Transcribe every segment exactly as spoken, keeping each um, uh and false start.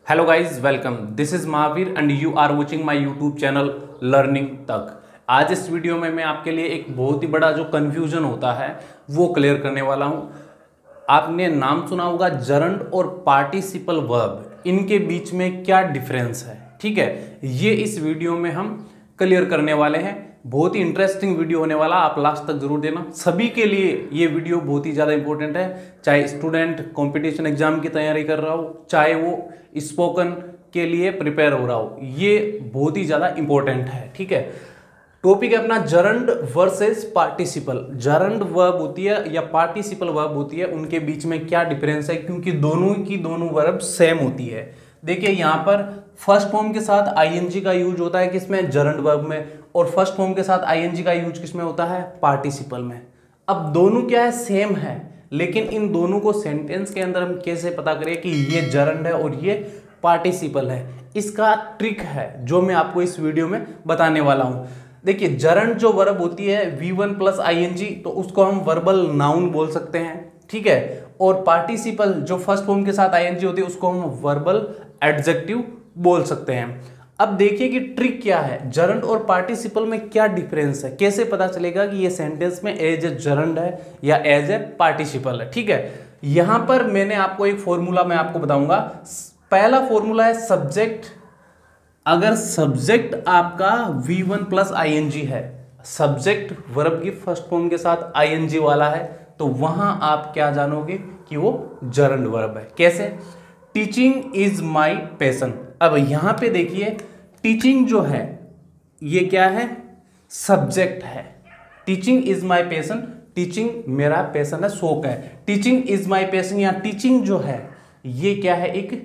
Hello guys, welcome. This is Mahavir and you are watching my YouTube channel learning तक। आज इस video में मैं आपके लिए एक बहुत ही बड़ा जो कन्फ्यूजन होता है वो क्लियर करने वाला हूँ। आपने नाम सुना होगा जरंड और पार्टिसिपल वर्ब, इनके बीच में क्या डिफरेंस है, ठीक है, ये इस वीडियो में हम क्लियर करने वाले हैं। बहुत ही इंटरेस्टिंग वीडियो होने वाला, आप लास्ट तक जरूर देना। सभी के लिए ये वीडियो बहुत ही ज़्यादा इंपॉर्टेंट है, चाहे स्टूडेंट कंपटीशन एग्जाम की तैयारी कर रहा हो, चाहे वो स्पोकन के लिए प्रिपेयर हो रहा हो, ये बहुत ही ज़्यादा इंपॉर्टेंट है, ठीक है। टॉपिक है अपना gerund versus participle. Gerund verb होती है या पार्टिसिपल वर्ब होती है, उनके बीच में क्या डिफरेंस है, क्योंकि दोनों की दोनों वर्ब सेम होती है। देखिए यहाँ पर फर्स्ट फॉर्म के साथ आईएनजी का यूज होता है किसमें, जरंड वर्ब में, और फर्स्ट फॉर्म के साथ आईएनजी का यूज किसमें होता है, पार्टिसिपल में। अब दोनों क्या है, सेम है, लेकिन इन दोनों को सेंटेंस के अंदर हम कैसे पता करें कि ये जरंड है और ये पार्टिसिपल है, इसका ट्रिक है जो मैं आपको इस वीडियो में बताने वाला हूं। देखिए जरंड जो वर्ब होती है वी वन प्लस आईएनजी, तो उसको हम वर्बल नाउन बोल सकते हैं, ठीक है। और पार्टिसिपल जो फर्स्ट फॉर्म के साथ आईएनजी होती है उसको हम वर्बल एडजेक्टिव बोल सकते हैं। अब देखिए कि ट्रिक क्या है, जरंड और पार्टिसिपल में क्या डिफरेंस है, कैसे पता चलेगा कि ये सेंटेंस में एज ए जरंड है या एज ए पार्टिसिपल है, ठीक है। यहां पर मैंने आपको एक फॉर्मूला मैं आपको बताऊंगा। पहला फॉर्मूला है सब्जेक्ट। अगर सब्जेक्ट आपका वी वन प्लस आईएनजी है, सब्जेक्ट वर्ब की फर्स्ट फॉर्म के साथ आईएनजी वाला है, तो वहां आप क्या जानोगे कि वो जरंड वर्ब है। कैसे, टीचिंग इज माई पैशन। अब यहां पे देखिए टीचिंग जो है ये क्या है, सब्जेक्ट है। Teaching is my passion, teaching मेरा पैशन है, शौक है। टीचिंग इज माई पैशन या टीचिंग जो है ये क्या है, एक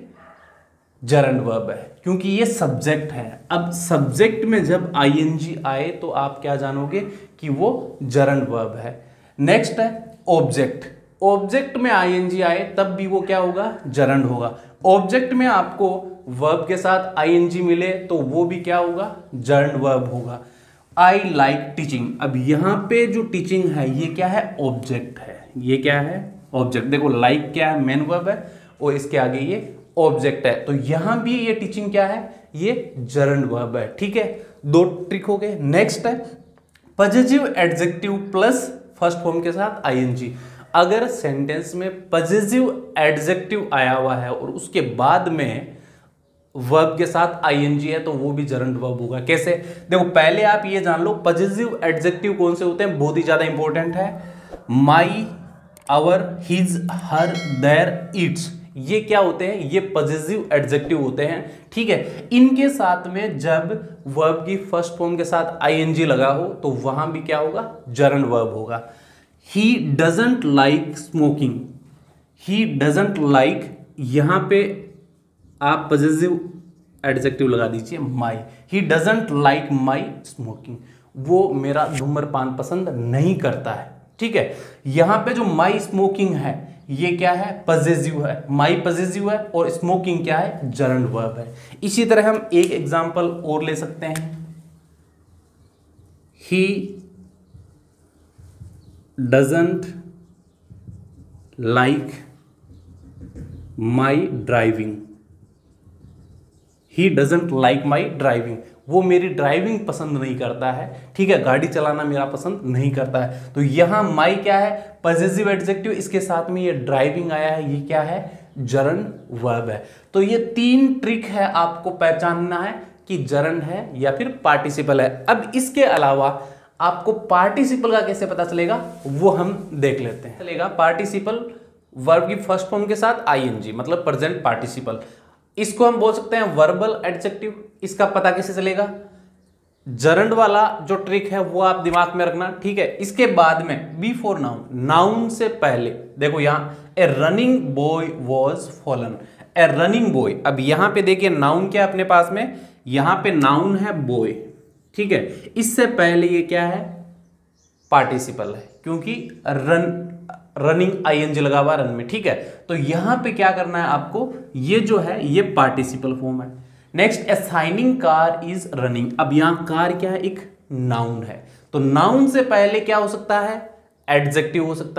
जरंड वर्ब है, क्योंकि ये सब्जेक्ट है। अब सब्जेक्ट में जब आईएनजी आए तो आप क्या जानोगे कि वो जरंड वर्ब है। नेक्स्ट है ऑब्जेक्ट। ऑब्जेक्ट में आईएनजी आए तब भी वो क्या होगा, जरंड होगा। ऑब्जेक्ट में आपको वर्ब के साथ आईएनजी मिले तो वो भी क्या होगा, जरंड वर्ब होगा। I like teaching. अब यहाँ पे जो टीचिंग है ये क्या है, ऑब्जेक्ट है। ये क्या है, ऑब्जेक्ट। देखो लाइक क्या है, मेन वर्ब है, और इसके आगे ये ऑब्जेक्ट है, तो यहां भी ये टीचिंग क्या है, ये जरंड वर्ब है, ठीक है। दो ट्रिक हो गए। नेक्स्ट है positive adjective plus first form के साथ आईएनजी। अगर सेंटेंस में पॉजिटिव एडजेक्टिव आया हुआ है और उसके बाद में वर्ब के साथ आईएनजी है तो वो भी जरंड वर्ब होगा। कैसे, देखो पहले आप ये जान लो पॉजिटिव एडजेक्टिव कौन से होते हैं, बहुत ही ज्यादा इंपॉर्टेंट है। My, our, his, her, their, its, ये क्या होते हैं, ये पॉजिटिव एडजेक्टिव होते हैं, ठीक है। इनके साथ में जब वर्ब की फर्स्ट फॉर्म के साथ आईएनजी लगा हो तो वहां भी क्या होगा, जरंड वर्ब होगा। He doesn't like smoking. He doesn't like, यहां पे आप पॉजिटिव एडजेक्टिव लगा दीजिए my. He doesn't like my smoking, वो मेरा धूम्रपान पसंद नहीं करता है, ठीक है। यहां पे जो माई स्मोकिंग है ये क्या है, पॉजिटिव है, माई पॉजिटिव है, और स्मोकिंग क्या है, जरंड वर्ब है। इसी तरह हम एक एग्जांपल और ले सकते हैं। He doesn't like my driving. He doesn't like my driving, वो मेरी ड्राइविंग पसंद नहीं करता है, ठीक है, गाड़ी चलाना मेरा पसंद नहीं करता है। तो यहां माई क्या है, पॉजिटिव एडजेक्टिव, इसके साथ में ये ड्राइविंग आया है, ये क्या है, जरंड वर्ब है। तो ये तीन ट्रिक है आपको पहचानना है कि जरंड है या फिर पार्टिसिपल है। अब इसके अलावा आपको पार्टिसिपल का कैसे पता चलेगा वो हम देख लेते हैं। चलेगा पार्टिसिपल वर्ब की फर्स्ट फॉर्म के साथ आईएनजी, मतलब प्रेजेंट पार्टिसिपल, इसको हम बोल सकते हैं वर्बल एडजेक्टिव। इसका पता कैसे चलेगा, जरंड वाला जो ट्रिक है वो आप दिमाग में रखना, ठीक है। इसके बाद में बिफोर नाउन, नाउन से पहले देखो यहां a running boy was fallen, a running boy. अब यहां पे देखिए नाउन क्या है अपने पास में, यहां पे नाउन है बॉय, ठीक है। इससे पहले ये क्या है, पार्टिसिपल है, क्योंकि रन रनिंग आईएनजी लगा हुआ रन में, ठीक है। तो यहां पे क्या करना है आपको, ये जो है ये पार्टिसिपल फॉर्म है। Next, a shining car is running. अब यहां कार क्या है, एक नाउन है, तो नाउन से पहले क्या हो सकता है, एडजेक्टिव हो सकता है,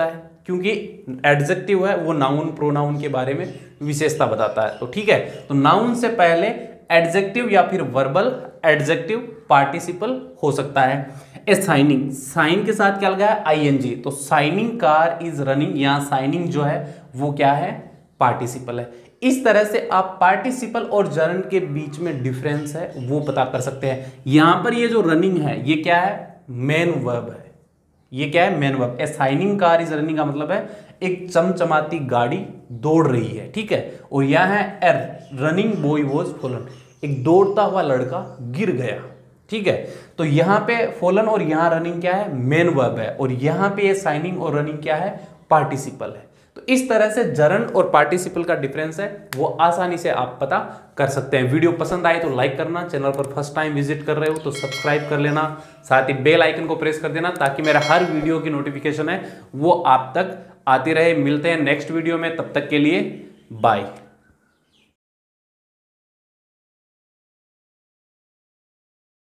क्योंकि एडजेक्टिव है वो नाउन प्रोनाउन के बारे में विशेषता बताता है। तो ठीक है, तो नाउन से पहले एडजेक्टिव या फिर वर्बल एडजेक्टिव पार्टिसिपल हो सकता है। ए साइनिंग, साइन के साथ क्या लगा है, आईएनजी, तो साइनिंग कार इज रनिंग, यहाँ साइनिंग जो है वो क्या है, पार्टिसिपल है। इस तरह से आप पार्टिसिपल और जर्न के बीच में डिफरेंस है वो पता कर सकते हैं। यहां पर ये जो रनिंग है ये क्या है, मेन वर्ब है। ये क्या है, main verb. A shining car is running का मतलब है एक चमचमाती गाड़ी दौड़ रही है, ठीक है। और यहां है a running boy was fallen, एक दौड़ता हुआ लड़का गिर गया, ठीक है। तो यहां पे फॉलन और यहां रनिंग क्या है, मेन वर्ब है, और यहां पे ये साइनिंग और रनिंग क्या है, पार्टिसिपल है। तो इस तरह से जर्न और पार्टिसिपल का डिफरेंस है वो आसानी से आप पता कर सकते हैं। वीडियो पसंद आए तो लाइक करना, चैनल पर फर्स्ट टाइम विजिट कर रहे हो तो सब्सक्राइब कर लेना, साथ ही बेल आइकन को प्रेस कर देना ताकि मेरा हर वीडियो की नोटिफिकेशन है वो आप तक आती रहे। मिलते हैं नेक्स्ट वीडियो में, तब तक के लिए बाय।